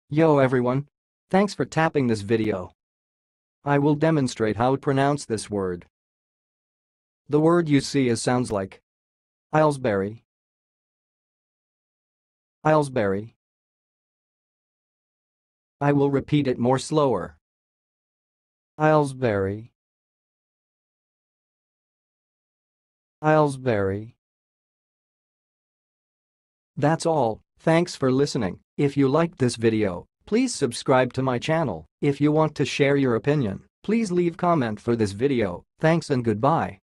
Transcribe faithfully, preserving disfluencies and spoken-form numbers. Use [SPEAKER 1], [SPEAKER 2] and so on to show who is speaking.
[SPEAKER 1] Yo everyone! Thanks for tapping this video. I will demonstrate how to pronounce this word. The word you see is sounds like Ailesbury, Ailesbury. I will repeat it more slower. Ailesbury, Ailesbury. That's all. Thanks for listening. If you liked this video, please subscribe to my channel. If you want to share your opinion, please leave comment for this video. Thanks and goodbye.